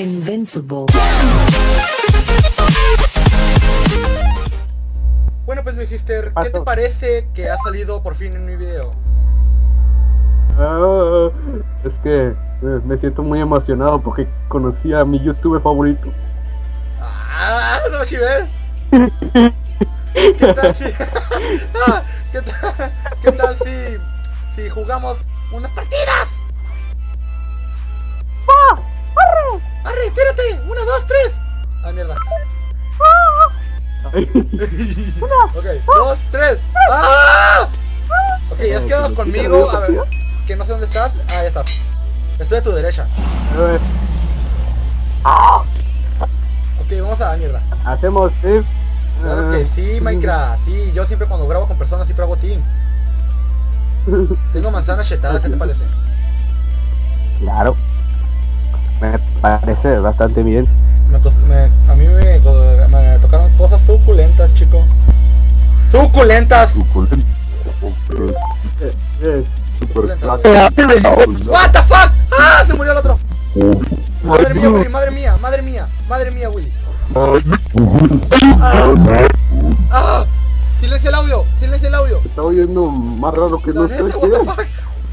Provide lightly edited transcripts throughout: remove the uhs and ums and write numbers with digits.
Invincible. Bueno, pues Luisister, ¿qué te parece que ha salido por fin en mi video? Es que me siento muy emocionado porque conocí a mi youtuber favorito. ¡Ah! ¡No, Chivel! ¿Qué tal si... ¿Qué tal si jugamos unas partidas? ¡Arre! ¡Tírate! ¡1, 2, 3! ¡Ah, mierda! Ok, 2, 3. ¡Ah! Ok, ya has quedado conmigo. A ver, que no sé dónde estás. Ah, ya estás. Estoy a tu derecha. Ok, vamos a la mierda. Hacemos team. Claro que sí, Minecraft. Sí, yo siempre cuando grabo con personas siempre hago team. Tengo manzana chetada, ¿qué te parece? Claro. Me parece bastante bien. A mí me tocaron cosas suculentas, chico. ¡Suculentas! Suculentas. What the fuck? ¡Ah! Se murió el otro. Madre mía, Willy, madre mía, madre mía, madre mía, Willy. ¡Ah! Silencia el audio, silencia el audio. Está oyendo más raro que no sé What the fuck?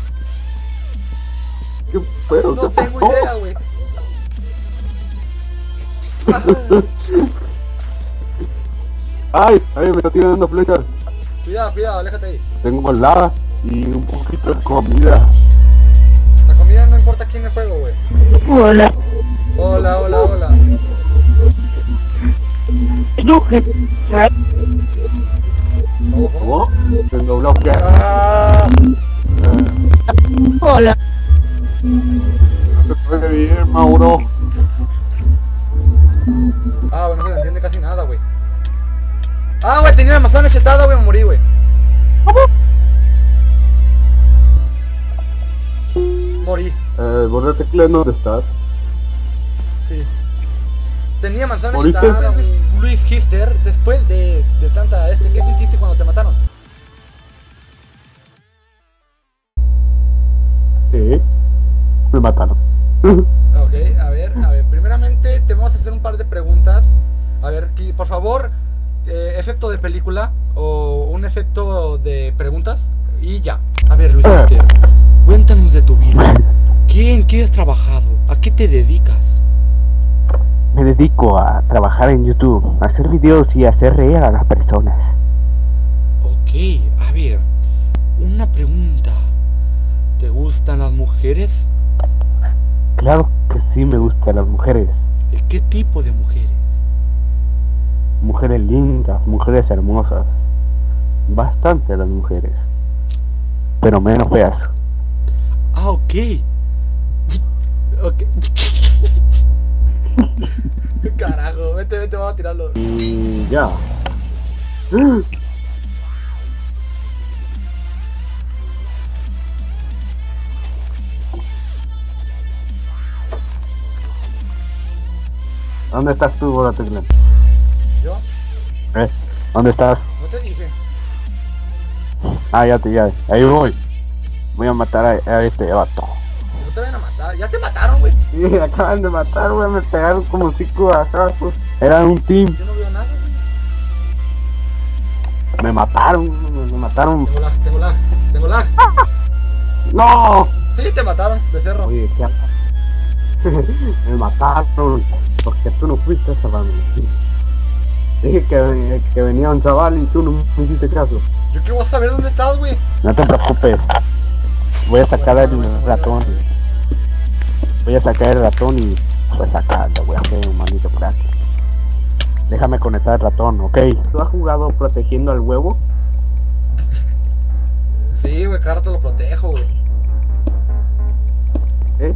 qué pero No tengo idea, güey. Ay, me está tirando flechas. Cuidado, cuidado, aléjate ahí. Tengo lava y un poquito de comida. La comida no importa aquí en el juego, güey. Hola. Hola, hola, hola. ¿Cómo? Tengo bloque. Hola. No se puede vivir, Mauro. Ah, bueno, no se le entiende casi nada, güey. Ah, güey, tenía una manzana chetada, güey, me morí, güey. Morí, Borra tecla, ¿dónde estás? sí. Tenía manzana ¿Moriste? chetada, Luis Hister, después de tanta, ¿qué sentiste cuando te mataron? Sí. Me mataron. Ok, a ver, primeramente te vamos a hacer un par de preguntas. A ver, por favor, efecto de película o un efecto de preguntas y ya. A ver, Luis Hister, cuéntanos de tu vida. ¿En qué has trabajado? ¿A qué te dedicas? Me dedico a trabajar en YouTube, a hacer videos y a hacer reír a las personas. Ok, a ver, una pregunta. ¿Te gustan las mujeres? Claro que sí me gustan las mujeres. ¿De qué tipo de mujeres? Mujeres lindas, mujeres hermosas. Bastante las mujeres. Pero menos feas. Ah, ok. Ok. Carajo, vete, vamos a tirarlo. Y ya. ¿Dónde estás tú, Bola Tecla? ¿Yo? ¿Dónde estás? No te dije. Ah, ya, ahí voy. Voy a matar a este vato. No te vayan a matar. Ya te mataron, güey. Sí, me acaban de matar, güey, me pegaron como 5 azazos. Eran un team. Yo no veo nada, güey. Me mataron. Tengo lag. ¡No! Sí, te mataron, becerro. Oye, ¿qué hablas? Me mataron. Porque tú no fuiste a salvarme. Dije que venía un chaval y tú no me hiciste caso. Yo quiero saber dónde estás, güey. No te preocupes. Voy a sacar el ratón. Voy a sacar el ratón y pues sacarlo. Voy a hacer un manito por aquí. Déjame conectar el ratón, ¿ok? ¿Tú has jugado protegiendo al huevo? Sí, güey, cada rato lo protejo, güey. ¿Eh?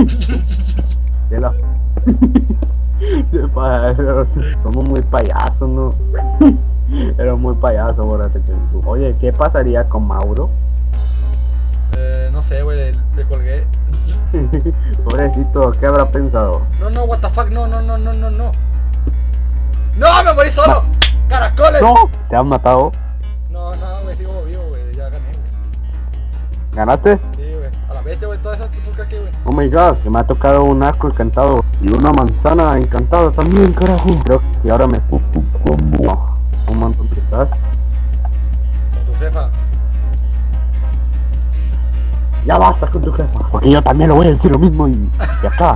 Somos muy payasos, ¿no? Era muy payaso, acuérdate que... Oye, ¿qué pasaría con Mauro? No sé, güey, le colgué. Pobrecito, ¿qué habrá pensado? No, what the fuck, no. ¡No, me morí solo! ¡Caracoles! ¡No! ¿Te han matado? No, güey, sigo vivo, güey, ya gané, güey. ¿Ganaste? Sí, güey, a la bestia, güey, todas esas trifulcas qué, güey? Oh my god, que me ha tocado un arco encantado y una manzana encantada también, carajo. Creo que ahora me... No, un montón de estás. Con tu jefa. Ya basta con tu jefa. Porque yo también lo voy a decir lo mismo y acá.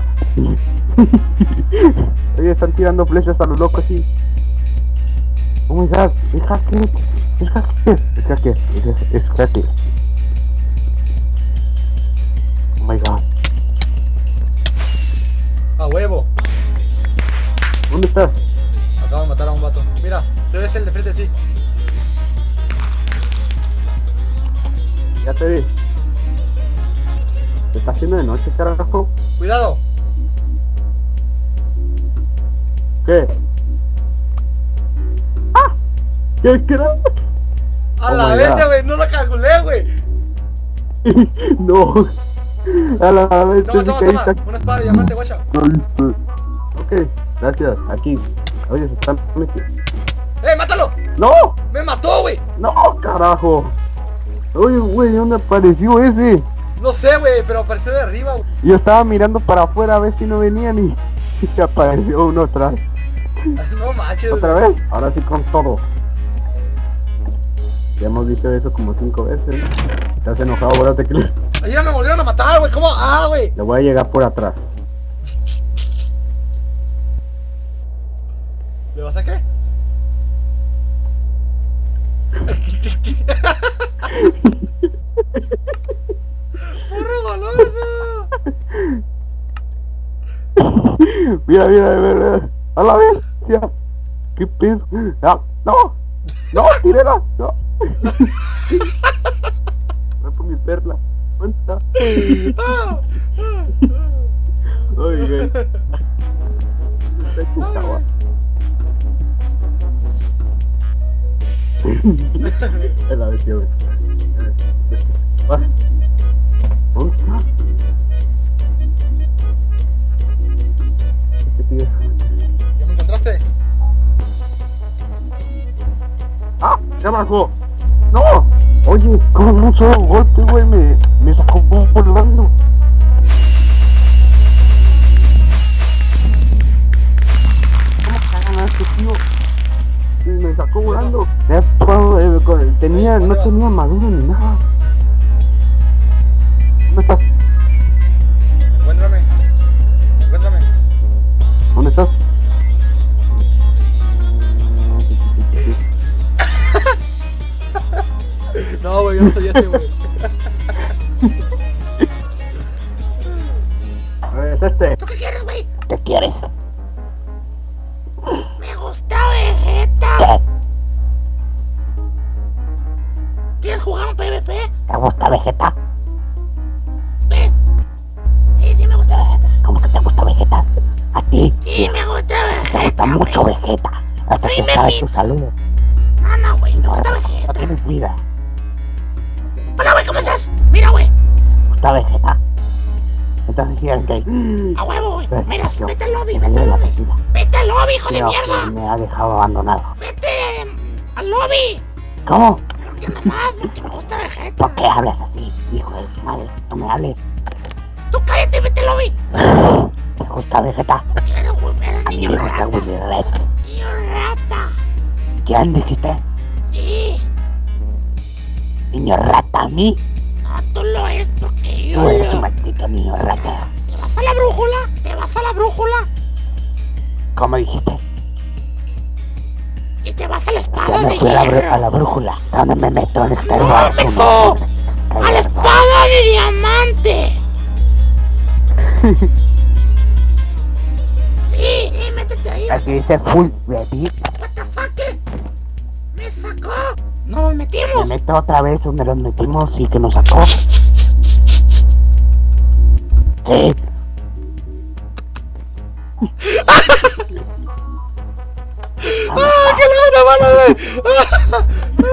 Oye, están tirando flechas a los locos así. Oh my god, es hacker. Es hacker. Es hacker. Es hacker. Oh my god. A huevo. ¿Dónde estás? Acabo de matar a un vato. Mira, soy el de frente a ti. Ya te vi. ¿Se está haciendo de noche, carajo? Cuidado. ¿Qué? ¡Ah! ¿Qué era? A Oh la my vez, God. güey, no lo calculé, güey. No. A la vez Toma, te toma, caíste toma. aquí. Una espada de diamante, guacha. Ok, gracias. Aquí. Oye, se están metiendo. ¡Mátalo! ¡No! ¡Me mató, güey! ¡No, carajo! Oye, güey, ¿dónde apareció ese? No sé, güey, pero apareció de arriba, güey. Yo estaba mirando para afuera a ver si no venían y apareció uno atrás. No manches, ¿Otra güey. vez? Ahora sí con todo. Ya hemos visto eso como 5 veces. Si estás enojado, acuérdate que Ayer me volvieron a matar, güey. ¿Cómo? Ah, güey. le voy a llegar por atrás. ¿Le vas a qué? ¡Me regaló eso! Mira, mira. A la bestia. ¿Qué pedo? No, no. No, tírela. No. Voy por mi perla. Cuenta. Ay, güey. Está chingado. Es la bestia, güey. Ah. ¿Dónde está? Este tío. ¿Ya me encontraste? ¡Ah! ¡Ya bajó! ¡No! Oye, con un solo golpe, güey, me sacó volando. ¿Cómo cagan a este tío? Y me sacó volando. Tenía, no tenía madura ni nada. ¿Dónde estás? Encuéntrame. Encuéntrame. ¿Dónde estás? No, güey, yo no soy ese, güey. A ver, es este. ¿Tú qué quieres, güey? ¿Qué quieres? Me gusta Vegeta. ¿Qué? ¿Quieres jugar un PvP? ¿Te gusta Vegeta? Ve. Sí, me gusta Vegeta. ¿Cómo que te gusta Vegeta? ¿A ti? Sí, me gusta Te Vegeta. gusta mucho Vegeta. Hasta que Dime, sabe Vegeta. tu salud. No, güey, me No, gusta no Vegeta. tienes vida. Hola, güey, ¿cómo estás? Mira, güey. ¿Te gusta Vegeta? Entonces sí eres gay. A huevo, güey. Pues, Mira, yo, vete al lobby, me vete dio al la lobby. partida. Vete al lobby, hijo de Creo que mierda. me ha dejado abandonado. Vete al lobby. ¿Cómo? Porque nomás, porque me gusta Vegeta. ¿Por qué hablas así, hijo de tu madre? No me hables. Tú cállate y vete al lobby. ¿Te gusta Vegeta? Porque eres A mí niño me gusta rata. Willy Rex. Niño rata. ¿Quién dijiste? Sí. Niño rata, a mí. No, tú lo eres porque yo Tú eres un lo... maldito niño rata. ¿Te vas a la brújula? ¿Te vas a la brújula? ¿Cómo dijiste? Y te vas a la Ya espada me de fui a hierro. la brújula. ¿Dónde me meto en este ¡No, lugar? Mexo! ¡A la espada de diamante! Sí, métete ahí. Aquí dice full ready. What the fuck? ¿Me sacó? ¡No nos Me metimos! meto otra vez donde nos metimos y que nos sacó. Sí. ¡Ah, qué la mala, güey!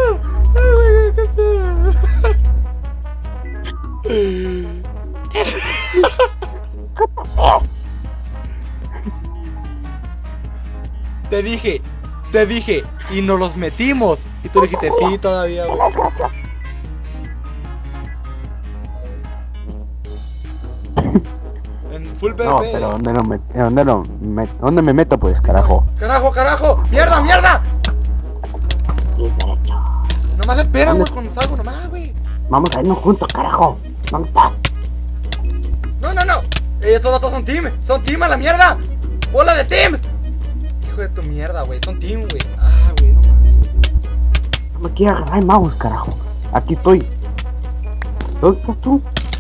Te dije, y nos los metimos. Y tú dijiste, sí, todavía, güey. Gracias. full PvP. No, pero ¿dónde me meto pues, carajo? ¡Carajo! ¡Mierda! Bien derecho. Nomás espera, ¿Dónde? güey, cuando salgo nomás, güey. Vamos a irnos juntos, carajo. ¿Dónde estás? No. Estos datos son team a la mierda. ¡Bola de teams! Hijo de tu mierda, güey. Son team, güey. Ah, güey, no mames. No me quiero agarrar el mouse, carajo. Aquí estoy. ¿Dónde estás tú?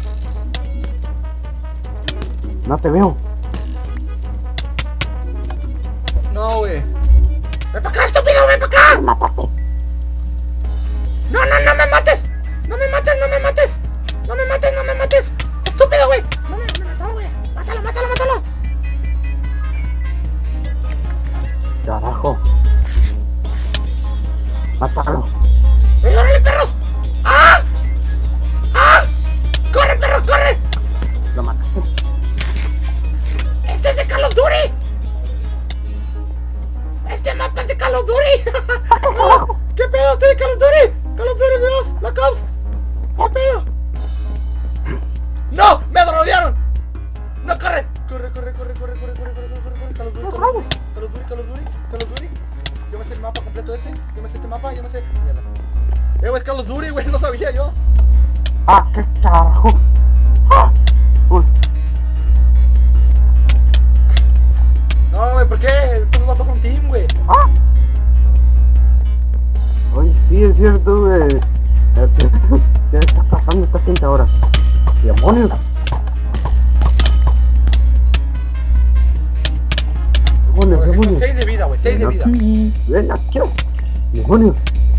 No te veo. No, güey. ¡Ven para acá, estúpido! ¡Ven para acá! Mátate. ¡No me mates! ¡No me mates! ¡Estúpido, güey! No me mató, güey. ¡Mátalo! Carajo. Mátalo. ¡Órale, perros! ¡Ah! ¡Corre, perros, corre! Lo mataste. ¡Este es de Call of Duty! ¡Este mapa es de Call of Duty! ¡Ah! ¿Qué pedo? ¡Estoy de Call of Duty! ¡Call of Duty 2! ¡La Cops! ¿Qué pedo? ¡No! ¡Me rodearon! ¡No, corre! ¡Corre! Call of Duty. Yo me sé el mapa completo este. Yo me sé. Mierda. Güey, es Call of Duty, güey, no sabía yo. ¡Ah, qué carajo! ¡Ah! Uy. No, güey, ¿por qué? Estos vatos son team, güey. ¡Ah! Oye, sí, es cierto, güey. ¿Qué está pasando esta gente ahora? ¡Demonios! ¡Demonios! 6 de vida, güey, 6 de vida. ¡Ven aquí! ¡Demonios!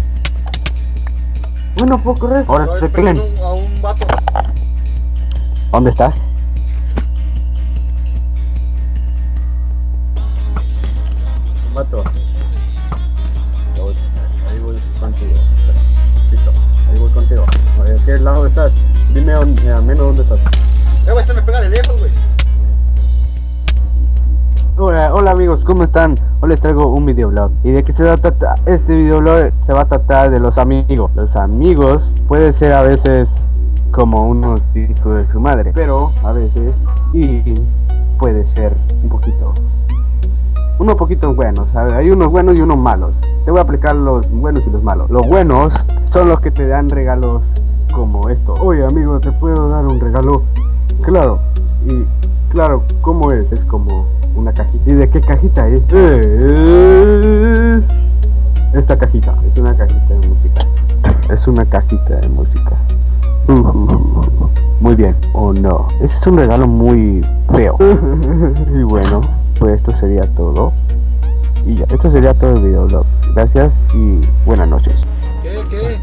Bueno, puedo correr. Ahora Estoy se peleen. persiguiendo a un vato. ¿Dónde estás? Vato. Ahí voy contigo. Listo. Ahí voy contigo. ¿A qué lado estás? Dime al menos dónde estás. Güey, este me pega de lejos, güey. Hola amigos, ¿cómo están? Hoy les traigo un videoblog. ¿Y de qué se va a tratar? Este videoblog se va a tratar de los amigos. Los amigos pueden ser a veces como unos hijos de su madre, pero a veces y puede ser un poquito buenos, ¿sabes? Hay unos buenos y unos malos. Te voy a aplicar los buenos y los malos. Los buenos son los que te dan regalos como esto. Oye amigo, ¿te puedo dar un regalo? Claro. Y claro, ¿cómo es? Es como una cajita. ¿Y de qué cajita es? Esta cajita. Es una cajita de música. Es una cajita de música. Muy bien. Oh no. Ese es un regalo muy feo. Y bueno, pues esto sería todo. Y ya, esto sería todo el videoblog. Gracias y buenas noches. ¿Qué?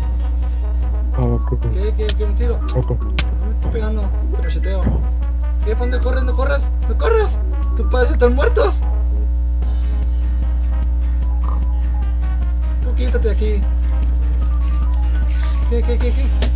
¿Un tiro? No me estoy pegando, te macheteo. ¿Qué? ¿Dónde corres? ¡No corras! ¡Tus padres están muertos! Tú quítate de aquí. ¿Qué?